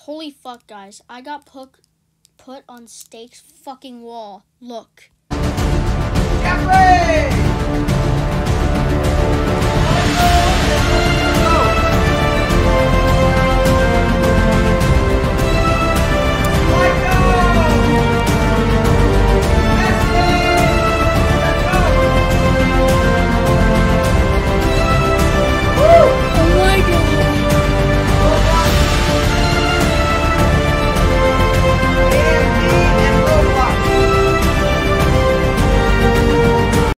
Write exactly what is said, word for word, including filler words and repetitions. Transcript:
Holy fuck, guys. I got put, put on Steak's fucking wall. Look.